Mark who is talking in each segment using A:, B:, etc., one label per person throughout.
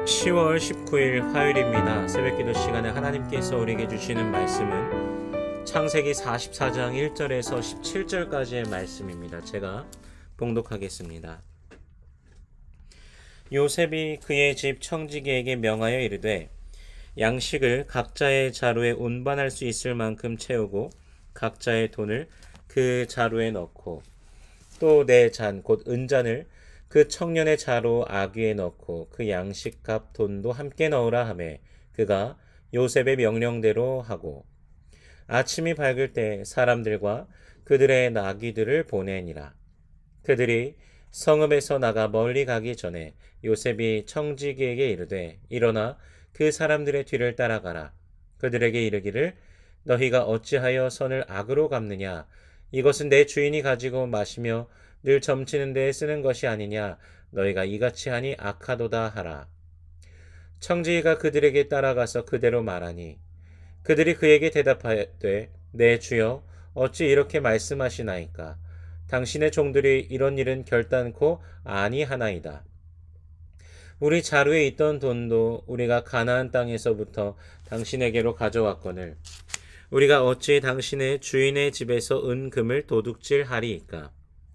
A: 10월 19일 화요일입니다. 새벽기도 시간에 하나님께서 우리에게 주시는 말씀은 창세기 44장 1절에서 17절까지의 말씀입니다. 제가 봉독하겠습니다. 요셉이 그의 집 청지기에게 명하여 이르되 양식을 각자의 자루에 운반할 수 있을 만큼 채우고 각자의 돈을 그 자루에 넣고 또 내 잔 곧 은잔을 그 청년의 자루 아귀에 넣고 그 양식값 돈도 함께 넣으라 하매 그가 요셉의 명령대로 하고 아침이 밝을 때 사람들과 그들의 나귀들을 보내니라. 그들이 성읍에서 나가 멀리 가기 전에 요셉이 청지기에게 이르되 일어나 그 사람들의 뒤를 따라가라. 그들에게 이르기를 너희가 어찌하여 선을 악으로 갚느냐. 이것은 내 주인이 가지고 마시며 늘 점치는 데에 쓰는 것이 아니냐. 너희가 이같이 하니 악하도다 하라. 청지기가 그들에게 따라가서 그대로 말하니 그들이 그에게 대답하되 내 주여 어찌 이렇게 말씀하시나이까. 당신의 종들이 이런 일은 결단코 아니하나이다. 우리 자루에 있던 돈도 우리가 가나안 땅에서부터 당신에게로 가져왔거늘 우리가 어찌 당신의 주인의 집에서 은금을 도둑질하리이까.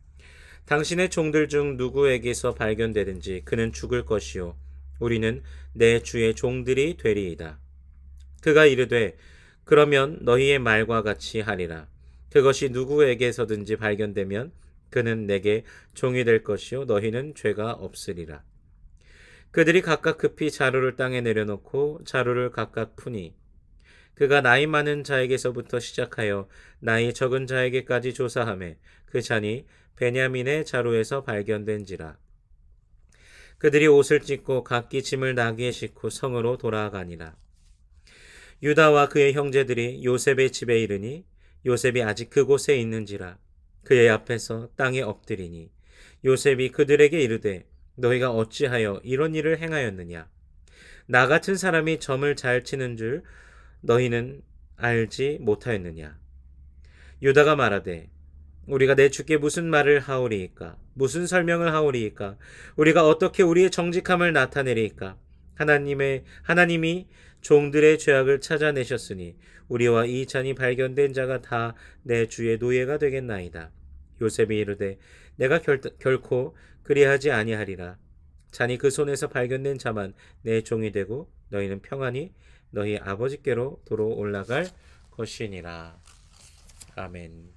A: 당신의 종들 중 누구에게서 발견되든지 그는 죽을 것이요 우리는 내 주의 종들이 되리이다. 그가 이르되 그러면 너희의 말과 같이 하리라. 그것이 누구에게서든지 발견되면 그는 내게 종이 될 것이요 너희는 죄가 없으리라. 그들이 각각 급히 자루를 땅에 내려놓고 자루를 각각 푸니 그가 나이 많은 자에게서부터 시작하여 나이 적은 자에게까지 조사하매 그 잔이 베냐민의 자루에서 발견된지라. 그들이 옷을 찢고 각기 짐을 나귀에 싣고 성으로 돌아가니라. 유다와 그의 형제들이 요셉의 집에 이르니 요셉이 아직 그곳에 있는지라. 그의 앞에서 땅에 엎드리니 요셉이 그들에게 이르되 너희가 어찌하여 이런 일을 행하였느냐. 나 같은 사람이 점을 잘 치는 줄 너희는 알지 못하였느냐. 유다가 말하되 우리가 내 주께 무슨 말을 하오리이까. 무슨 설명을 하오리이까. 우리가 어떻게 우리의 정직함을 나타내리이까. 하나님이 종들의 죄악을 찾아내셨으니 우리와 이 잔이 발견된 자가 다 내 주의 노예가 되겠나이다. 요셉이 이르되 내가 결코 그리하지 아니하리라. 잔이 그 손에서 발견된 자만 내 종이 되고 너희는 평안히 너희 아버지께로 도로 올라갈 것이니라. 아멘.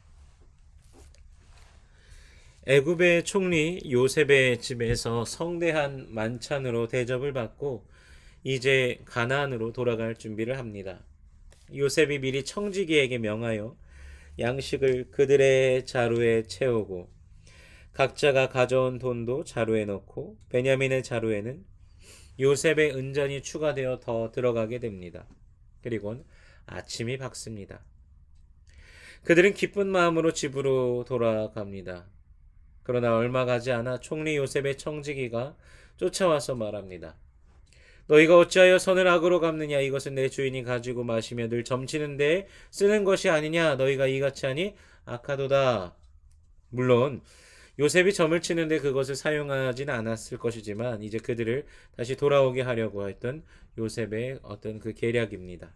A: 애굽의 총리 요셉의 집에서 성대한 만찬으로 대접을 받고 이제 가나안으로 돌아갈 준비를 합니다. 요셉이 미리 청지기에게 명하여 양식을 그들의 자루에 채우고 각자가 가져온 돈도 자루에 넣고 베냐민의 자루에는 요셉의 은잔이 추가되어 더 들어가게 됩니다. 그리고는 아침이 밝습니다. 그들은 기쁜 마음으로 집으로 돌아갑니다. 그러나 얼마 가지 않아 총리 요셉의 청지기가 쫓아와서 말합니다. 너희가 어찌하여 선을 악으로 갚느냐. 이것은 내 주인이 가지고 마시며 늘 점치는 데에 쓰는 것이 아니냐. 너희가 이같이 하니 악하도다. 물론 요셉이 점을 치는데 그것을 사용하진 않았을 것이지만 이제 그들을 다시 돌아오게 하려고 했던 요셉의 어떤 그 계략입니다.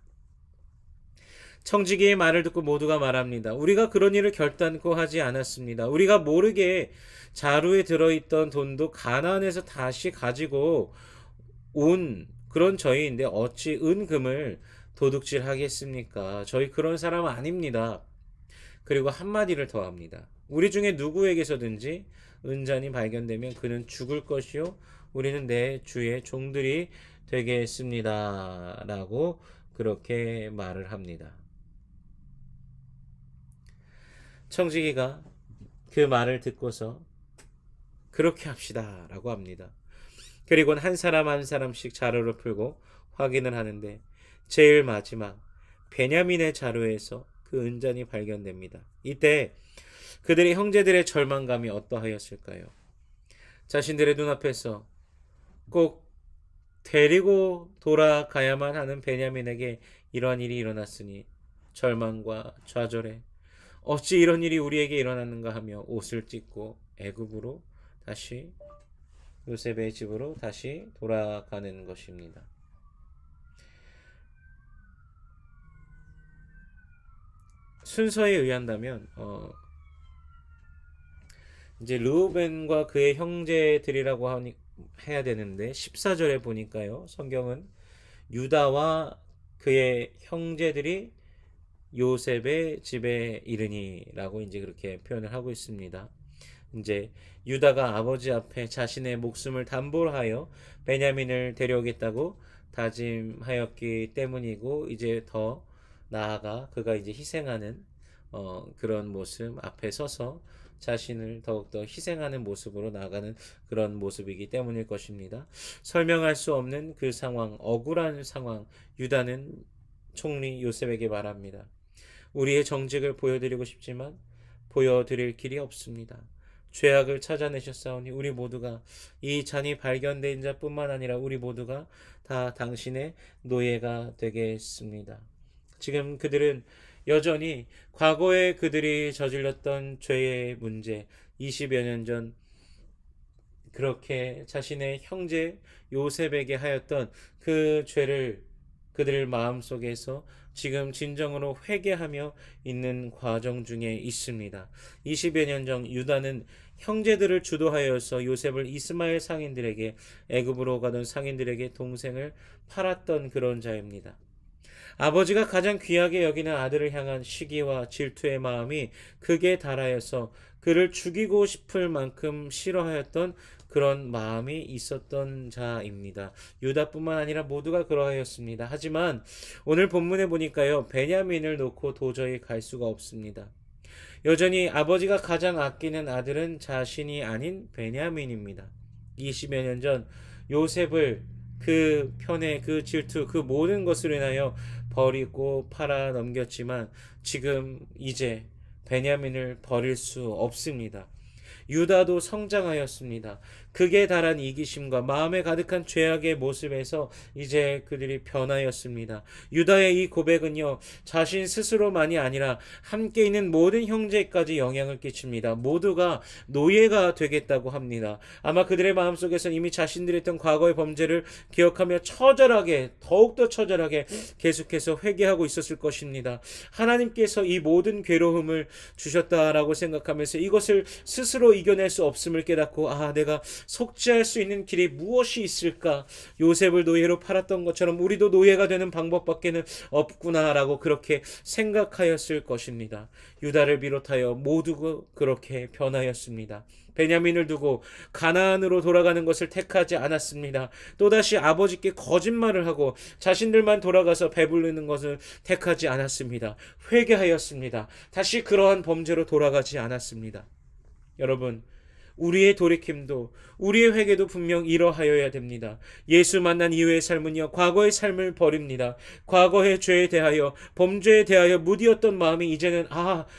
A: 청지기의 말을 듣고 모두가 말합니다. 우리가 그런 일을 결단코 하지 않았습니다. 우리가 모르게 자루에 들어있던 돈도 가나안에서 다시 가지고 온 그런 저희인데 어찌 은금을 도둑질하겠습니까? 저희 그런 사람 아닙니다. 그리고 한마디를 더 합니다. 우리 중에 누구에게서든지 은잔이 발견되면 그는 죽을 것이요 우리는 내 주의 종들이 되겠습니다. 라고 그렇게 말을 합니다. 청지기가 그 말을 듣고서 그렇게 합시다 라고 합니다. 그리고는 한 사람 한 사람씩 자루를 풀고 확인을 하는데 제일 마지막 베냐민의 자루에서 그 은잔이 발견됩니다. 이때 그들의 형제들의 절망감이 어떠하였을까요? 자신들의 눈앞에서 꼭 데리고 돌아가야만 하는 베냐민에게 이러한 일이 일어났으니 절망과 좌절에 어찌 이런 일이 우리에게 일어났는가 하며 옷을 찢고 애굽으로 다시 요셉의 집으로 다시 돌아가는 것입니다. 순서에 의한다면 이제 르우벤과 그의 형제들이라고 해야 되는데 14절에 보니까요. 성경은 유다와 그의 형제들이 요셉의 집에 이르니라고 이제 그렇게 표현을 하고 있습니다. 이제 유다가 아버지 앞에 자신의 목숨을 담보로 하여 베냐민을 데려오겠다고 다짐하였기 때문이고, 이제 더 나아가 그가 이제 희생하는 그런 모습 앞에 서서 자신을 더욱더 희생하는 모습으로 나아가는 그런 모습이기 때문일 것입니다. 설명할 수 없는 그 상황, 억울한 상황, 유다는 총리 요셉에게 말합니다. 우리의 정직을 보여드리고 싶지만 보여드릴 길이 없습니다. 죄악을 찾아내셨사오니 우리 모두가, 이 잔이 발견된 자뿐만 아니라 우리 모두가 다 당신의 노예가 되겠습니다. 지금 그들은 여전히 과거에 그들이 저질렀던 죄의 문제, 20여 년 전 그렇게 자신의 형제 요셉에게 하였던 그 죄를 그들 마음속에서 지금 진정으로 회개하며 있는 과정 중에 있습니다. 20여 년 전 유다는 형제들을 주도하여서 요셉을 이스마엘 상인들에게, 애굽으로 가던 상인들에게 동생을 팔았던 그런 자입니다. 아버지가 가장 귀하게 여기는 아들을 향한 시기와 질투의 마음이 극에 달하여서 그를 죽이고 싶을 만큼 싫어하였던 그런 마음이 있었던 자입니다. 유다뿐만 아니라 모두가 그러하였습니다. 하지만 오늘 본문에 보니까요, 베냐민을 놓고 도저히 갈 수가 없습니다. 여전히 아버지가 가장 아끼는 아들은 자신이 아닌 베냐민입니다. 20여 년 전 요셉을 그 편에, 그 질투, 그 모든 것으로 인하여 버리고 팔아 넘겼지만 지금 이제 베냐민을 버릴 수 없습니다. 유다도 성장하였습니다. 극에 달한 이기심과 마음에 가득한 죄악의 모습에서 이제 그들이 변하였습니다. 유다의 이 고백은요, 자신 스스로만이 아니라 함께 있는 모든 형제까지 영향을 끼칩니다. 모두가 노예가 되겠다고 합니다. 아마 그들의 마음속에서 이미 자신들이 했던 과거의 범죄를 기억하며 처절하게, 더욱더 처절하게 계속해서 회개하고 있었을 것입니다. 하나님께서 이 모든 괴로움을 주셨다라고 생각하면서 이것을 스스로 이겨낼 수 없음을 깨닫고, 내가 속죄할 수 있는 길이 무엇이 있을까? 요셉을 노예로 팔았던 것처럼 우리도 노예가 되는 방법밖에는 없구나라고 그렇게 생각하였을 것입니다. 유다를 비롯하여 모두 그렇게 변하였습니다. 베냐민을 두고 가나안으로 돌아가는 것을 택하지 않았습니다. 또다시 아버지께 거짓말을 하고 자신들만 돌아가서 배부르는 것을 택하지 않았습니다. 회개하였습니다. 다시 그러한 범죄로 돌아가지 않았습니다. 여러분, 우리의 돌이킴도, 우리의 회개도 분명 이러하여야 됩니다. 예수 만난 이후의 삶은요, 과거의 삶을 버립니다. 과거의 죄에 대하여, 범죄에 대하여 무디었던 마음이 이제는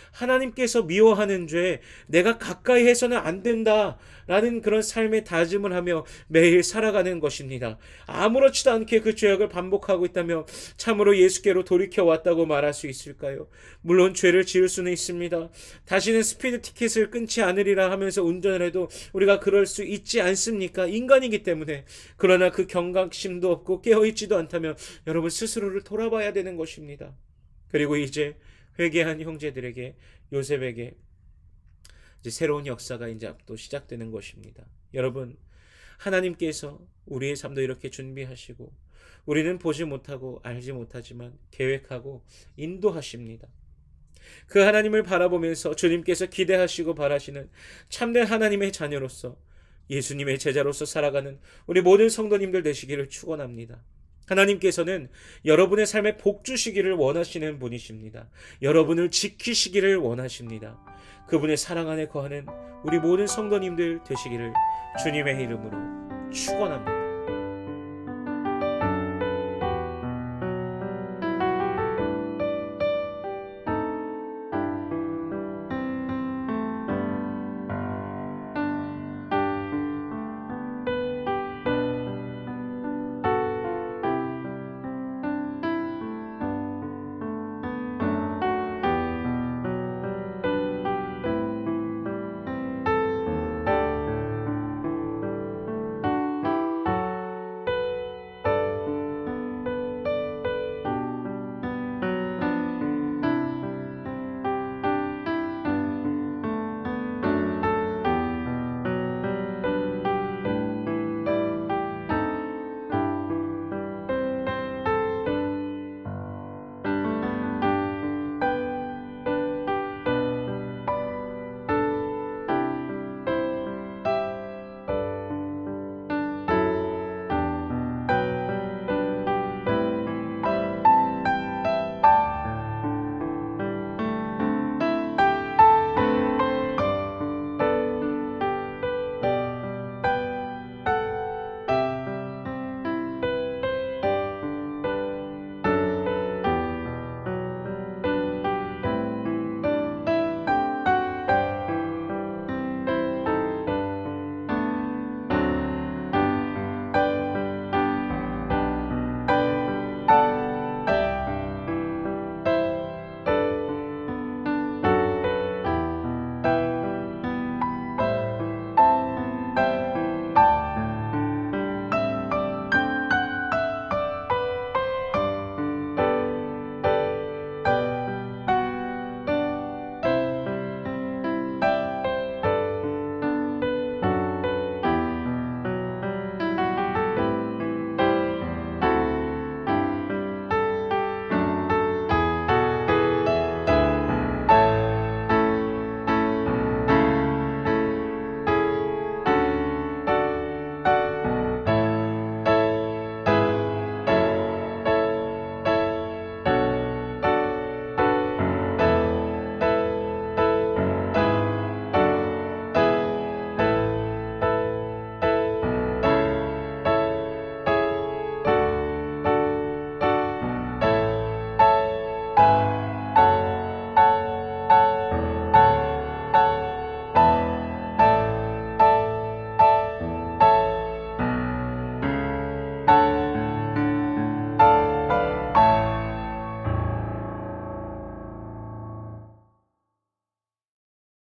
A: 하나님께서 미워하는 죄 내가 가까이 해서는 안 된다 라는 그런 삶의 다짐을 하며 매일 살아가는 것입니다. 아무렇지도 않게 그 죄악을 반복하고 있다며 참으로 예수께로 돌이켜 왔다고 말할 수 있을까요? 물론 죄를 지을 수는 있습니다. 다시는 스피드 티켓을 끊지 않으리라 하면서 운전을 해도 우리가 그럴 수 있지 않습니까? 인간이기 때문에. 그러나 그 경각심도 없고 깨어있지도 않다면 여러분 스스로를 돌아봐야 되는 것입니다. 그리고 이제 회개한 형제들에게, 요셉에게 이제 새로운 역사가 이제 또 시작되는 것입니다. 여러분, 하나님께서 우리의 삶도 이렇게 준비하시고 우리는 보지 못하고 알지 못하지만 계획하고 인도하십니다. 그 하나님을 바라보면서 주님께서 기대하시고 바라시는 참된 하나님의 자녀로서, 예수님의 제자로서 살아가는 우리 모든 성도님들 되시기를 축원합니다. 하나님께서는 여러분의 삶에 복 주시기를 원하시는 분이십니다. 여러분을 지키시기를 원하십니다. 그분의 사랑 안에 거하는 우리 모든 성도님들 되시기를 주님의 이름으로 축원합니다.